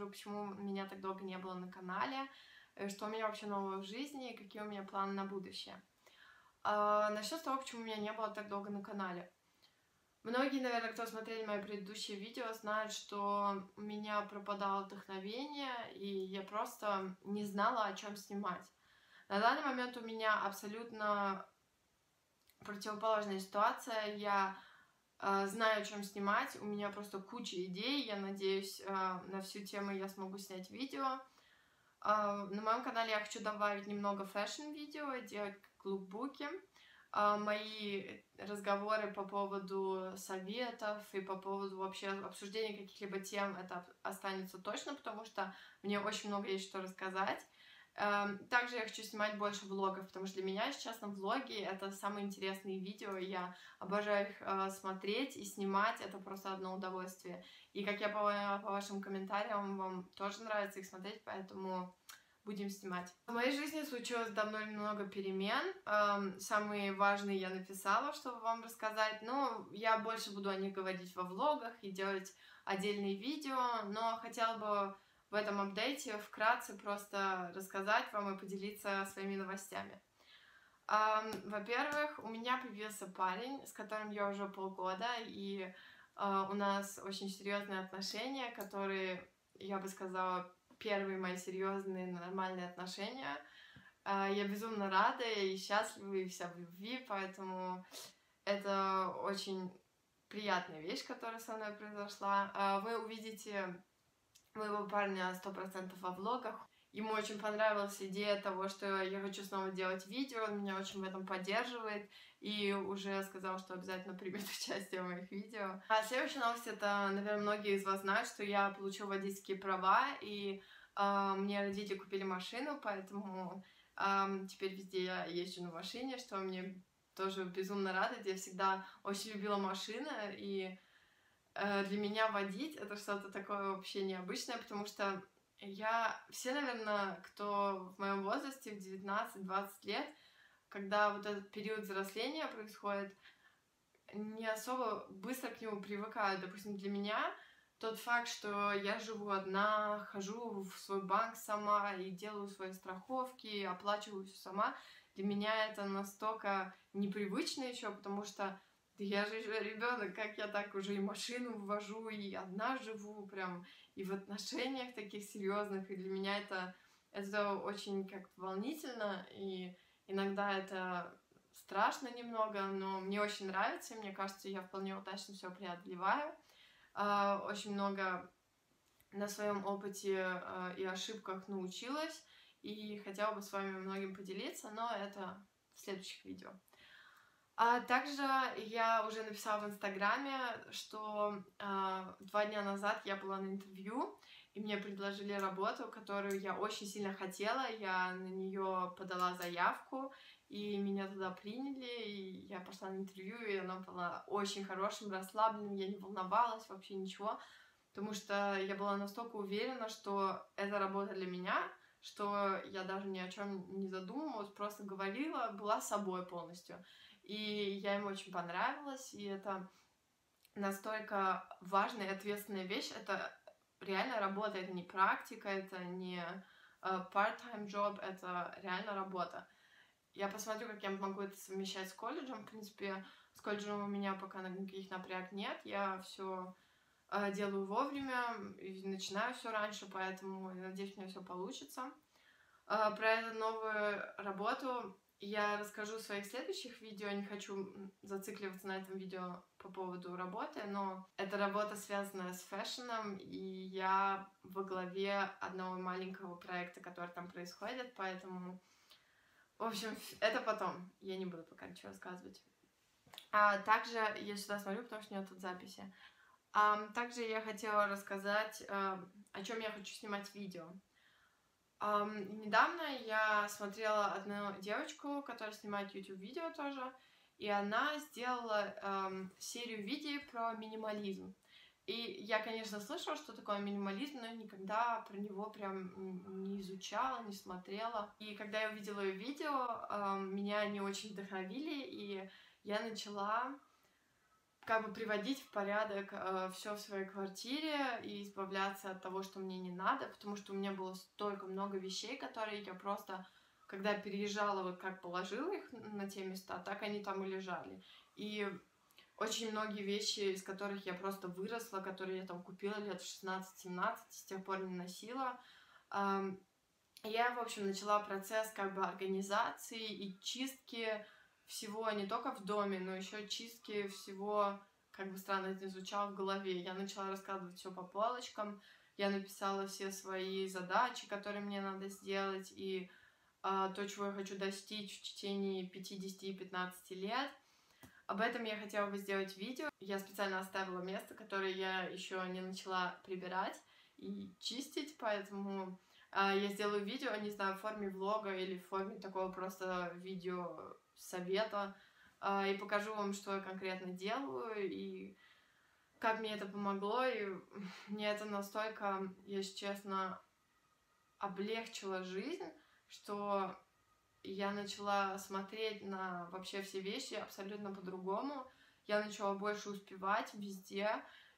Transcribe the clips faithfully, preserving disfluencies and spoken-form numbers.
расскажу, почему меня так долго не было на канале, что у меня вообще нового в жизни и какие у меня планы на будущее. Начну с того, почему меня не было так долго на канале. Многие, наверное, кто смотрели мои предыдущие видео, знают, что у меня пропадало вдохновение, и я просто не знала, о чем снимать. На данный момент у меня абсолютно противоположная ситуация. Я э, знаю, о чем снимать, у меня просто куча идей. Я надеюсь, э, на всю тему я смогу снять видео. Э, на моем канале я хочу добавить немного фэшн-видео, делать лукбуки. Мои разговоры по поводу советов и по поводу вообще обсуждения каких-либо тем, это останется точно, потому что мне очень много есть что рассказать. Также я хочу снимать больше влогов, потому что для меня, если честно, влоги — это самые интересные видео, я обожаю их смотреть и снимать, это просто одно удовольствие. И как я поняла по вашим комментариям, вам тоже нравится их смотреть, поэтому будем снимать. В моей жизни случилось давно много перемен. Эм, самые важные я написала, чтобы вам рассказать. Но я больше буду о них говорить во влогах и делать отдельные видео. Но хотела бы в этом апдейте вкратце просто рассказать вам и поделиться своими новостями. Эм, во-первых, у меня появился парень, с которым я уже полгода, и э, у нас очень серьезные отношения, которые, я бы сказала, первые мои серьезные нормальные отношения. Я безумно рада и счастлива, и вся в любви, поэтому это очень приятная вещь, которая со мной произошла. Вы увидите моего парня сто процентов во влогах. Ему очень понравилась идея того, что я хочу снова делать видео, он меня очень в этом поддерживает и уже сказал, что обязательно примет участие в моих видео. А следующая новость — это, наверное, многие из вас знают, что я получила водительские права, и э, мне родители купили машину, поэтому э, теперь везде я езжу на машине, что мне тоже безумно радует. Я всегда очень любила машины, и э, для меня водить — это что-то такое вообще необычное, потому что я, все, наверное, кто в моем возрасте, в девятнадцать-двадцать лет, когда вот этот период взросления происходит, не особо быстро к нему привыкают. Допустим, для меня тот факт, что я живу одна, хожу в свой банк сама и делаю свои страховки, оплачиваю все сама, для меня это настолько непривычно еще, потому что да я же ребенок, как я так уже и машину ввожу, и одна живу, прям, и в отношениях таких серьезных, и для меня это, это очень как волнительно, и иногда это страшно немного, но мне очень нравится, и мне кажется, я вполне удачно все преодолеваю. Очень много на своем опыте и ошибках научилась, и хотела бы с вами многим поделиться, но это в следующих видео. А также я уже написала в Инстаграме, что э, два дня назад я была на интервью, и мне предложили работу, которую я очень сильно хотела. Я на нее подала заявку, и меня туда приняли, и я пошла на интервью, и оно было очень хорошим, расслабленным, я не волновалась вообще ничего, потому что я была настолько уверена, что эта работа для меня, что я даже ни о чем не задумывалась, просто говорила, была собой полностью. И я им очень понравилась, и это настолько важная и ответственная вещь. Это реально работа, это не практика, это не part-time job, это реально работа. Я посмотрю, как я могу это совмещать с колледжем. В принципе, с колледжем у меня пока никаких напряг нет. Я все делаю вовремя и начинаю все раньше, поэтому я надеюсь, у меня все получится. Про эту новую работу я расскажу в своих следующих видео, не хочу зацикливаться на этом видео по поводу работы, но эта работа связана с фэшном, и я во главе одного маленького проекта, который там происходит, поэтому, в общем, это потом, я не буду пока ничего рассказывать. А также я сюда смотрю, потому что у меня тут записи. А также я хотела рассказать, о чем я хочу снимать видео. Um, недавно я смотрела одну девочку, которая снимает YouTube-видео тоже, и она сделала um, серию видео про минимализм. И я, конечно, слышала, что такое минимализм, но никогда про него прям не изучала, не смотрела. И когда я увидела ее видео, um, меня они очень вдохновили, и я начала как бы приводить в порядок э, все в своей квартире и избавляться от того, что мне не надо, потому что у меня было столько много вещей, которые я просто, когда переезжала, вот как положила их на те места, так они там и лежали. И очень многие вещи, из которых я просто выросла, которые я там купила лет в шестнадцать-семнадцать, с тех пор не носила. Ам, Я, в общем, начала процесс как бы организации и чистки всего не только в доме, но еще чистки всего, как бы странно это ни звучало, в голове. Я начала раскладывать все по полочкам, я написала все свои задачи, которые мне надо сделать, и а, то, чего я хочу достичь в течение пятидесяти-пятнадцати лет. Об этом я хотела бы сделать видео. Я специально оставила место, которое я еще не начала прибирать и чистить, поэтому а, я сделаю видео, не знаю, в форме влога или в форме такого просто видео совета, а, и покажу вам, что я конкретно делаю и как мне это помогло. И мне это настолько, если честно, облегчило жизнь, что я начала смотреть на вообще все вещи абсолютно по-другому. Я начала больше успевать везде.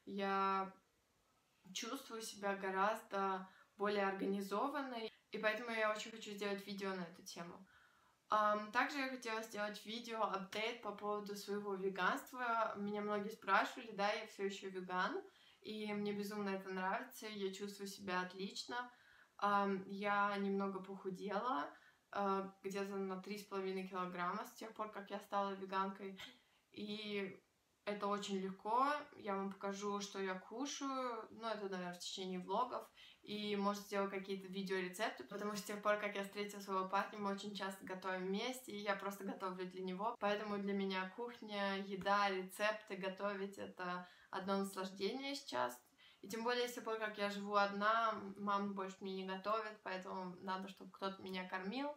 Я чувствую себя гораздо более организованной. И поэтому я очень хочу сделать видео на эту тему. Um, также я хотела сделать видео апдейт по поводу своего веганства. Меня многие спрашивали, да, я все еще веган, и мне безумно это нравится, я чувствую себя отлично. Um, я немного похудела, uh, где-то на три с половиной килограмма с тех пор, как я стала веганкой, и это очень легко. Я вам покажу, что я кушаю, ну, это, наверное, в течение влогов, и, может, сделаю какие-то видеорецепты, потому что с тех пор, как я встретила своего парня, мы очень часто готовим вместе, и я просто готовлю для него, поэтому для меня кухня, еда, рецепты, готовить — это одно наслаждение сейчас. И тем более, с тех пор, как я живу одна, мама больше мне не готовит, поэтому надо, чтобы кто-то меня кормил.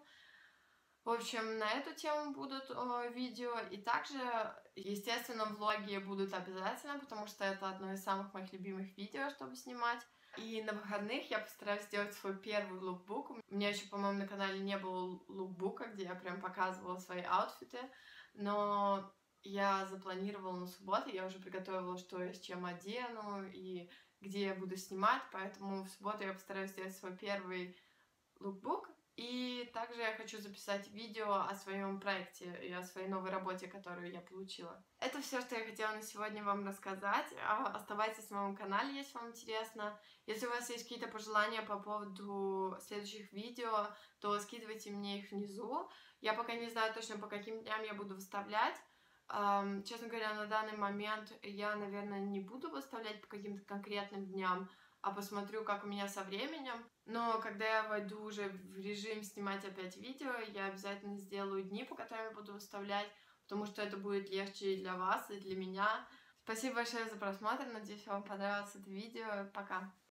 В общем, на эту тему будут о, видео, и также, естественно, влоги будут обязательно, потому что это одно из самых моих любимых видео, чтобы снимать. И на выходных я постараюсь сделать свой первый лукбук. У меня еще, по-моему, на канале не было лукбука, где я прям показывала свои аутфиты, но я запланировала на субботу, я уже приготовила, что я с чем одену и где я буду снимать, поэтому в субботу я постараюсь сделать свой первый лукбук. И также я хочу записать видео о своем проекте и о своей новой работе, которую я получила. Это все, что я хотела на сегодня вам рассказать. Оставайтесь на моем канале, если вам интересно. Если у вас есть какие-то пожелания по поводу следующих видео, то скидывайте мне их внизу. Я пока не знаю точно, по каким дням я буду выставлять. Честно говоря, на данный момент я, наверное, не буду выставлять по каким-то конкретным дням, а посмотрю, как у меня со временем. Но когда я войду уже в режим снимать опять видео, я обязательно сделаю дни, по которым я буду выставлять, потому что это будет легче и для вас, и для меня. Спасибо большое за просмотр, надеюсь, вам понравилось это видео. Пока!